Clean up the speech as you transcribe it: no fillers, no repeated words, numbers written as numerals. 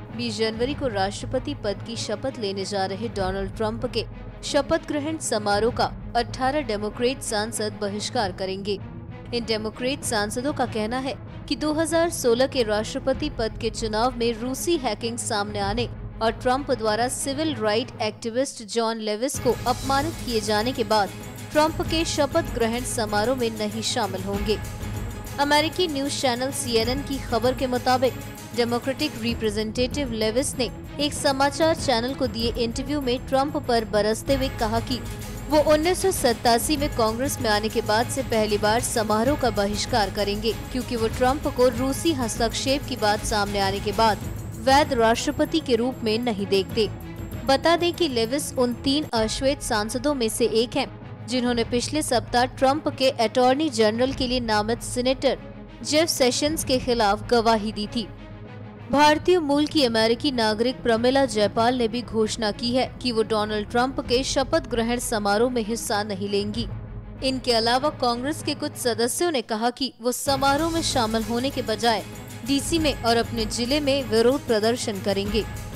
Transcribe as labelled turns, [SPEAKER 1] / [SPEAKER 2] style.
[SPEAKER 1] 20 जनवरी को राष्ट्रपति पद की शपथ लेने जा रहे डोनाल्ड ट्रंप के शपथ ग्रहण समारोह का 18 डेमोक्रेट सांसद बहिष्कार करेंगे। इन डेमोक्रेट सांसदों का कहना है कि 2016 के राष्ट्रपति पद के चुनाव में रूसी हैकिंग सामने आने और ट्रंप द्वारा civil right activist John Lewis को अपमानित किए जाने के बाद ट्रंप के शपथ ग्रहण समारोह में नहीं शामिल होंगे। अमेरिकी न्यूज चैनल CNN की खबर के मुताबिक डेमोक्रेटिक रिप्रेजेंटेटिव लेविस ने एक समाचार चैनल को दिए इंटरव्यू में ट्रंप पर बरसते हुए कहा कि वो 1987 में कांग्रेस में आने के बाद से पहली बार समारोह का बहिष्कार करेंगे, क्योंकि वो ट्रंप को रूसी हस्तक्षेप की बात सामने आने के बाद वैध राष्ट्रपति के रूप में नहीं देखते। बता दें कि लेविस उन 3 अश्वेत सांसदों में से एक हैं, जिन्होंने पिछले सप्ताह ट्रंप के अटॉर्नी जनरल के लिए नामित सीनेटर जेफ सेशंस के खिलाफ गवाही दी थी। भारतीय मूल की अमेरिकी नागरिक प्रमिला जयपाल ने भी घोषणा की है कि वो डोनाल्ड ट्रंप के शपथ ग्रहण समारोह में हिस्सा नहीं लेंगी। इनके अलावा कांग्रेस के कुछ सदस्यों ने कहा कि वो समारोह में शामिल होने के बजाय DC में और अपने जिले में विरोध प्रदर्शन करेंगे।